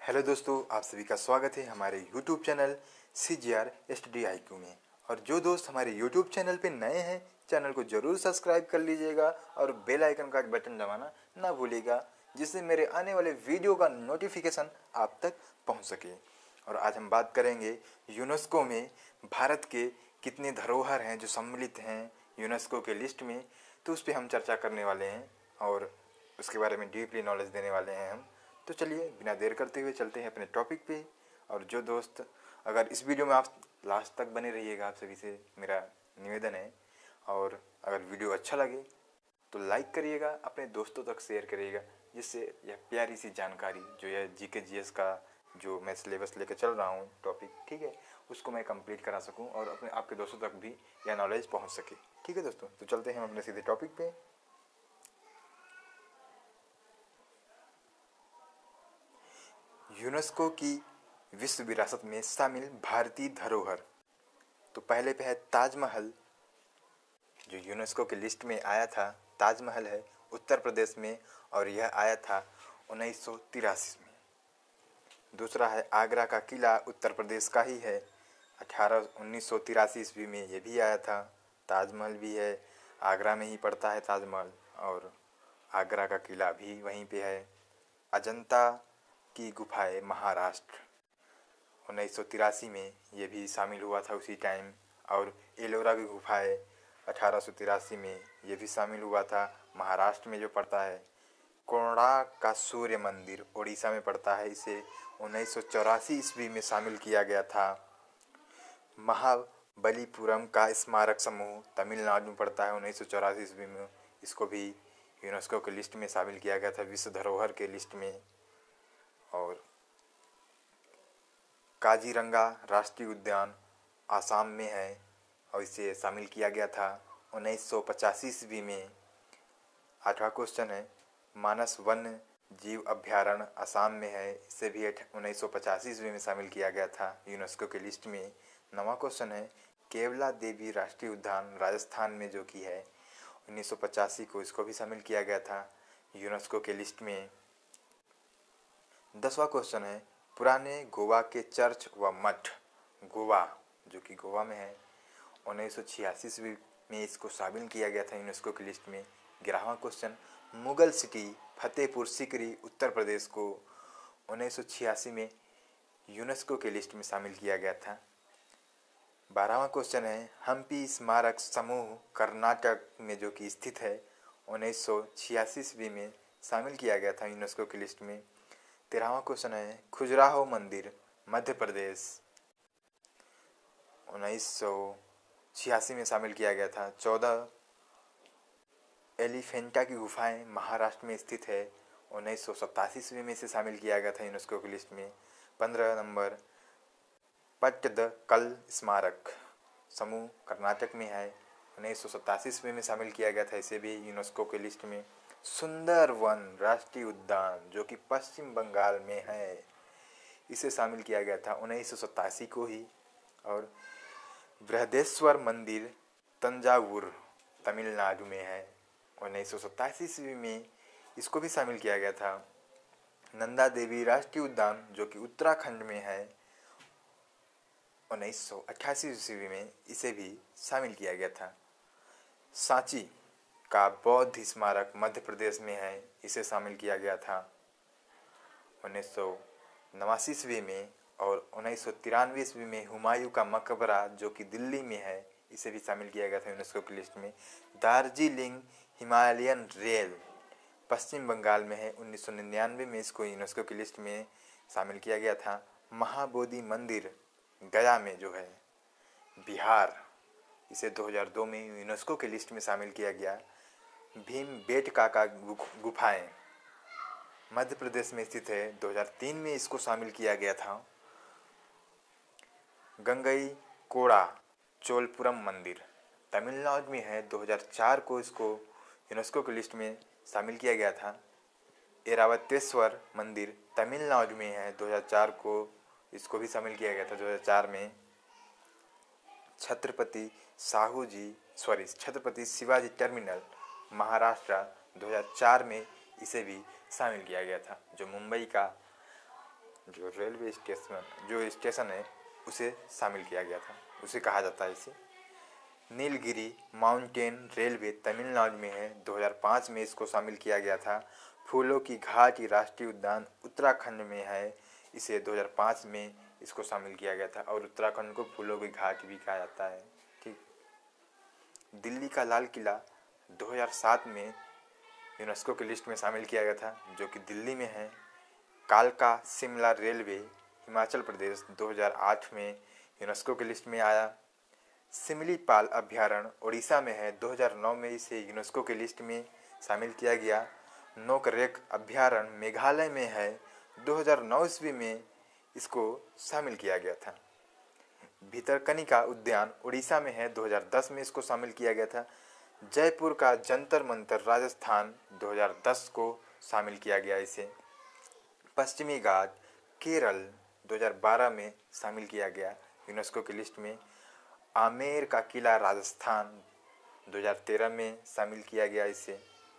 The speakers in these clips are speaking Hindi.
हेलो दोस्तों, आप सभी का स्वागत है हमारे YouTube channel CGR Study IQ में। और जो दोस्त हमारे YouTube चैनल पे नए हैं, चैनल को जरूर सब्सक्राइब कर लीजिएगा और बेल आइकन का बटन दबाना ना भूलिएगा, जिससे मेरे आने वाले वीडियो का नोटिफिकेशन आप तक पहुंच सके। और आज हम बात करेंगे यूनेस्को में भारत के कितने धरोहर हैं जो सम्मिलित हैं यूनेस्को के लिस्ट में, तो उस पर हम चर्चा करने वाले हैं और उसके बारे में डीपली नॉलेज देने वाले हैं हम। तो चलिए बिना देर करते हुए चलते हैं अपने टॉपिक पे। और जो दोस्त अगर इस वीडियो में आप लास्ट तक बने रहिएगा, आप सभी से मेरा निवेदन है। और अगर वीडियो अच्छा लगे तो लाइक करिएगा, अपने दोस्तों तक शेयर करिएगा, जिससे यह प्यारी सी जानकारी जो यह जीके जीएस का जो मैं सिलेबस लेकर चल रहा हूँ टॉपिक, ठीक है, उसको मैं कंप्लीट करा सकूँ और अपने आपके दोस्तों तक भी यह नॉलेज पहुँच सके। ठीक है दोस्तों, तो चलते हैं हम अपने सीधे टॉपिक पे। यूनेस्को की विश्व विरासत में शामिल भारतीय धरोहर। तो पहले पे है ताजमहल, जो यूनेस्को की लिस्ट में आया था। ताजमहल है उत्तर प्रदेश में और यह आया था 1983 में। दूसरा है आगरा का किला, उत्तर प्रदेश का ही है, 1983 ईस्वी में ये भी आया था। ताजमहल भी है, आगरा में ही पड़ता है ताजमहल, और आगरा का किला भी वहीं पे है। अजंता की गुफाएं महाराष्ट्र, 1983 में ये भी शामिल हुआ था उसी टाइम। और एलोरा की गुफाएं 1883 में ये भी शामिल हुआ था, महाराष्ट्र में जो पड़ता है। कोणार्क का सूर्य मंदिर उड़ीसा में पड़ता है, इसे 1984 ईस्वी में शामिल किया गया था। महाबलीपुरम का स्मारक समूह तमिलनाडु में पड़ता है, 1984 ईस्वी में इसको भी यूनेस्को के लिस्ट में शामिल किया गया था, विश्व धरोहर के लिस्ट में। और काजीरंगा राष्ट्रीय उद्यान आसाम में है और इसे शामिल किया गया था 1985 ईस्वी में। 8वां क्वेश्चन है मानस वन्य जीव अभ्यारण्य आसाम में है, इसे भी 1985 ईस्वी में शामिल किया गया था यूनेस्को के लिस्ट में। 9वां क्वेश्चन है केवला देवी राष्ट्रीय उद्यान राजस्थान में जो कि है 1985 को, इसको भी शामिल किया गया था यूनेस्को के लिस्ट में। 10वां क्वेश्चन है पुराने गोवा के चर्च व मठ, गोवा जो कि गोवा में है, 1986 ईस्वी में इसको शामिल किया गया था यूनेस्को की लिस्ट में। 11वां क्वेश्चन मुगल सिटी फतेहपुर सीकरी उत्तर प्रदेश को 1986 में यूनेस्को के लिस्ट में शामिल किया गया था। 12वां क्वेश्चन है हम्पी स्मारक समूह कर्नाटक में जो कि स्थित है, 1986 ईस्वी में शामिल किया गया था यूनेस्को की लिस्ट में। 13वां क्वेश्चन है खजुराहो मंदिर मध्य प्रदेश, 1986 में शामिल किया गया था। 14 एलिफेंटा की गुफाएं महाराष्ट्र में स्थित है, 1987 ईस्वी में इसे शामिल किया गया था यूनेस्को की लिस्ट में। 15 नंबर पट्टदकल स्मारक समूह कर्नाटक में है, 1987 ईस्वी में शामिल किया गया था इसे भी यूनेस्को के लिस्ट में। सुंदरवन राष्ट्रीय उद्यान जो कि पश्चिम बंगाल में है, इसे शामिल किया गया था 1987 को ही। और बृहदेश्वर मंदिर तंजावुर तमिलनाडु में है, 1987 ईस्वी में इसको भी शामिल किया गया था। नंदा देवी राष्ट्रीय उद्यान जो कि उत्तराखंड में है, 1988 ईस्वी में इसे भी शामिल किया गया था। सांची का बौद्ध स्मारक मध्य प्रदेश में है, इसे शामिल किया गया था 1989 ईस्वी में। और 1993 ईस्वी में हुमायूं का मकबरा जो कि दिल्ली में है, इसे भी शामिल किया गया था यूनेस्को की लिस्ट में। दार्जिलिंग हिमालयन रेल पश्चिम बंगाल में है, 1999 में इसको यूनेस्को की लिस्ट में शामिल किया गया था। महाबोधि मंदिर गया में जो है बिहार, इसे 2002 में यूनेस्को की लिस्ट में शामिल किया गया। भीमबेटका का गुफाएं मध्य प्रदेश में स्थित है, 2003 में इसको शामिल किया गया था। गंगई कोड़ा चोलपुरम मंदिर तमिलनाडु में है, 2004 को इसको यूनेस्को की लिस्ट में शामिल किया गया था। ऐरावतेश्वर मंदिर तमिलनाडु में है, 2004 को इसको भी शामिल किया गया था 2004 में। छत्रपति शिवाजी टर्मिनल महाराष्ट्र 2004 में इसे भी शामिल किया गया था, जो मुंबई का जो रेलवे स्टेशन जो स्टेशन है उसे शामिल किया गया था, उसे कहा जाता है इसे। नीलगिरी माउंटेन रेलवे तमिलनाडु में है, 2005 में इसको शामिल किया गया था। फूलों की घाटी राष्ट्रीय उद्यान उत्तराखंड में है, इसे 2005 में इसको शामिल किया गया था और उत्तराखंड को फूलों की घाटी भी कहा जाता है। ठीक। दिल्ली का लाल किला 2007 में यूनेस्को की लिस्ट में शामिल किया गया था, जो कि दिल्ली में है। कालका शिमला रेलवे हिमाचल प्रदेश 2008 में यूनेस्को की लिस्ट में आया। सिमलीपाल अभ्यारण्य उड़ीसा में है, 2009 में इसे यूनेस्को की लिस्ट में शामिल किया गया। नोकरेक अभ्यारण्य मेघालय में है, 2009 ईस्वी में इसको शामिल किया गया था। भितरकनिका उद्यान उड़ीसा में है, 2010 में इसको शामिल किया गया था। जयपुर का जंतर मंतर राजस्थान 2010 को शामिल किया गया इसे। पश्चिमी घाट केरल 2012 में शामिल किया गया यूनेस्को की लिस्ट में। आमेर का किला राजस्थान 2013 में शामिल किया गया इसे।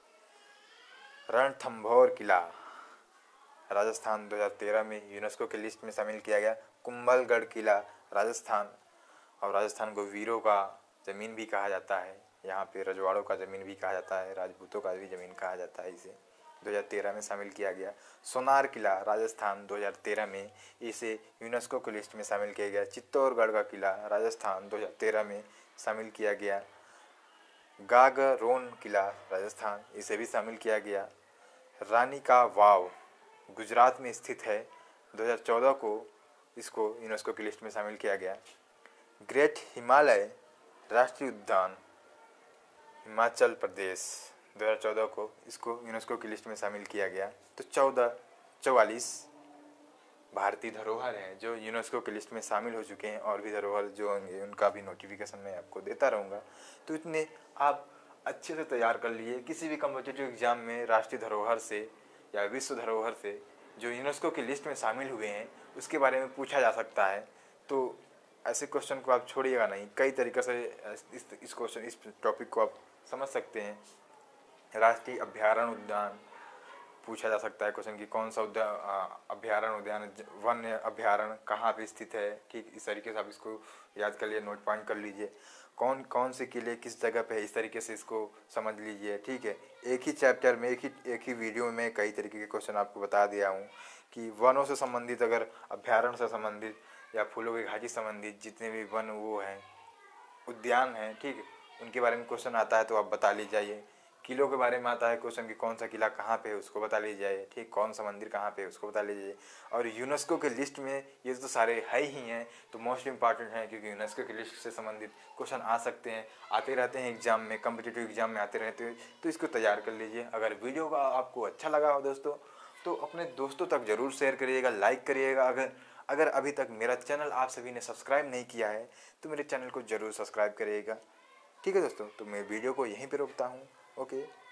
रणथंभौर किला राजस्थान 2013 में यूनेस्को की लिस्ट में शामिल किया गया। कुंभलगढ़ किला राजस्थान, और राजस्थान को वीरों का ज़मीन भी कहा जाता है, यहाँ पे रजवाड़ों का ज़मीन भी कहा जाता है, राजपूतों का भी ज़मीन कहा जाता है, इसे 2013 में शामिल किया गया। सोनार किला राजस्थान 2013 में इसे यूनेस्को की लिस्ट में शामिल किया गया। चित्तौड़गढ़ का किला राजस्थान 2013 में शामिल किया गया। गागरोन किला राजस्थान, इसे भी शामिल किया गया। रानी का वाव गुजरात में स्थित है, 2014 को इसको यूनेस्को की लिस्ट में शामिल किया गया। ग्रेट हिमालय राष्ट्रीय उद्यान हिमाचल प्रदेश 2014 को इसको यूनेस्को की लिस्ट में शामिल किया गया। तो 44 भारतीय धरोहर हैं जो यूनेस्को की लिस्ट में शामिल हो चुके हैं, और भी धरोहर जो होंगे उनका भी नोटिफिकेशन मैं आपको देता रहूँगा। तो इतने आप अच्छे से तैयार कर लिए। किसी भी कॉम्पिटिटिव एग्जाम में राष्ट्रीय धरोहर से या विश्व धरोहर से जो यूनेस्को की लिस्ट में शामिल हुए हैं उसके बारे में पूछा जा सकता है। तो ऐसे क्वेश्चन को आप छोड़िएगा नहीं, कई तरीक़े से इस टॉपिक को आप समझ सकते हैं। राष्ट्रीय अभ्यारण्य उद्यान पूछा जा सकता है क्वेश्चन कि कौन सा अभ्यारण्य उद्यान वन्य अभ्यारण्य कहाँ पे स्थित है। ठीक, इस तरीके से आप इसको याद कर लिए, नोट पॉइंट कर लीजिए। कौन कौन से किले किस जगह पे है, इस तरीके से इसको समझ लीजिए। ठीक है, एक ही चैप्टर में एक ही वीडियो में कई तरीके के क्वेश्चन आपको बता दिया हूँ कि वनों से संबंधित, अगर अभ्यारण्य से संबंधित या फूलों की घाटी संबंधित जितने भी वन वो हैं, उद्यान हैं, ठीक है, उनके बारे में क्वेश्चन आता है तो आप बता लीजिए। किलों के बारे में आता है क्वेश्चन कि कौन सा किला कहाँ पे है उसको बता लीजिए। ठीक, कौन सा मंदिर कहाँ पे है उसको बता लीजिए। और यूनेस्को के लिस्ट में ये तो सारे है ही हैं, तो मोस्ट इम्पॉर्टेंट हैं क्योंकि यूनेस्को की लिस्ट से संबंधित क्वेश्चन आ सकते हैं, आते रहते हैं एग्जाम में, कम्पिटिटिव एग्जाम में आते रहते हैं, तो इसको तैयार कर लीजिए। अगर वीडियो का आपको अच्छा लगा हो दोस्तों तो अपने दोस्तों तक ज़रूर शेयर करिएगा, लाइक करिएगा। अगर अभी तक मेरा चैनल आप सभी ने सब्सक्राइब नहीं किया है तो मेरे चैनल को ज़रूर सब्सक्राइब करिएगा। ठीक है दोस्तों, तो मैं वीडियो को यहीं पे रोकता हूँ। ओके।